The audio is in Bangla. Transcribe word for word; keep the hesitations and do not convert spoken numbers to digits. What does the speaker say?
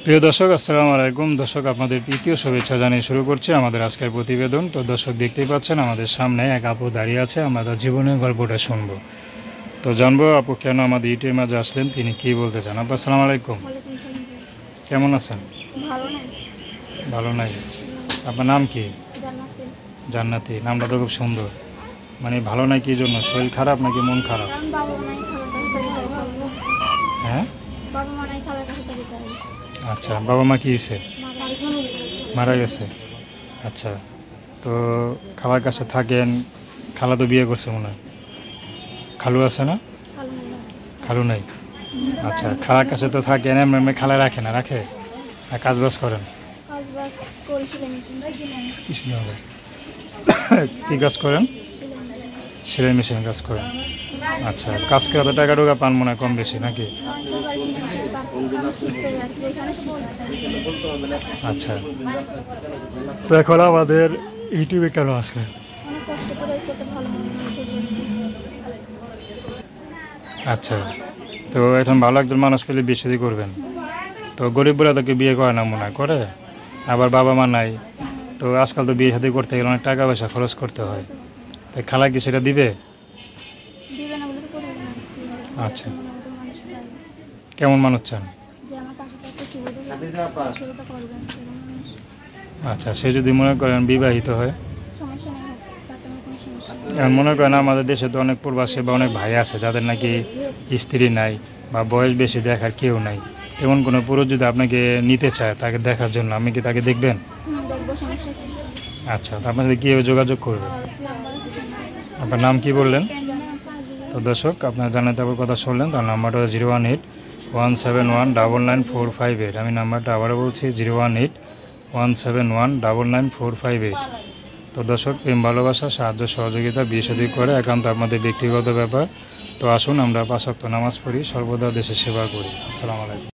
প্রিয় দর্শক, আসসালামু আলাইকুম। দর্শক, আপনাদের তৃতীয় শুভেচ্ছা জানিয়ে শুরু করছি আমাদের আজকের প্রতিবেদন। তো দর্শক, দেখতেই পাচ্ছেন আমাদের সামনে এক আপু দাঁড়িয়ে আছে। আমরা তার জীবনের গল্পটা শুনবো। তো জানবো আপু কেন আমাদের ইউটিউবের মাঝে আসলেন, তিনি কি বলতে চান। আপু আসসালামু আলাইকুম, কেমন আছেন? ভালো নাই? আপনার নাম কি? জান্নাতি। নামটা তো খুব সুন্দর। মানে ভালো নাই কি জন্য? শরীর খারাপ নাকি মন খারাপ? হ্যাঁ, আচ্ছা। বাবা মা কি হয়েছে? মারা গেছে। আচ্ছা, তো খালার কাছে থাকেন? খালা তো বিয়ে করছে মনে হয়। খালু আছে না? খালু নাই। আচ্ছা, খালার কাছে তো থাকেন, এমনি খালা রাখে না? রাখে। আর কাজ বাজ করেন? কি কাজ করেন? সেলাই মেশিন কাজ করেন। আচ্ছা, কাজ করে টাকা টুকা পান মনে হয় কম বেশি নাকি? আচ্ছা, তো এখন আমাদের ইউটিউবে কেন আসলে? আচ্ছা, তো এখন ভালো একজন মানুষ পেলে বিয়ে শাদী করবেন। তো গরিব বলে তোকে বিয়ে করে না মনে হয়, করে। আবার বাবা মা নাই, তো আজকাল তো বিয়ে শাদী করতে গেলে অনেক টাকা পয়সা খরচ করতে হয়। তাই খালা কি সেটা দিবে? আচ্ছা, কেমন মানুষ চান? আচ্ছা, সে যদি মনে করেন বিবাহিত হয়, মনে করেন আমাদের দেশে তো অনেক প্রবাসী বা অনেক ভাই আছে যাদের নাকি স্ত্রী নাই বা বয়স বেশি, দেখার কেউ নাই। তেমন কোনো পুরুষ যদি আপনাকে নিতে চায় তাকে দেখার জন্য, আপনি কি তাকে দেখবেন? আচ্ছা, তো আপনার সাথে কীভাবে যোগাযোগ করবে? আপনার নাম কি বললেন? তো দর্শক, আপনার জানাতে আবার কথা শুনলেন। তার নাম্বারটা zero one eight one seven one double nine four five eight. আমি নাম্বারটা আবারও বলছি, zero one eight one seven one double nine four five eight. তো দর্শক, প্রেম ভালোবাসা সাহায্য সহযোগিতা বিয়ে শাদী করে একান্ত আপনাদের ব্যক্তিগত ব্যাপার। তো আসুন আমরা পাঁচ ওয়াক্ত নামাজ পড়ি, সর্বদা দেশের সেবা করি। আসসালামু আলাইকুম।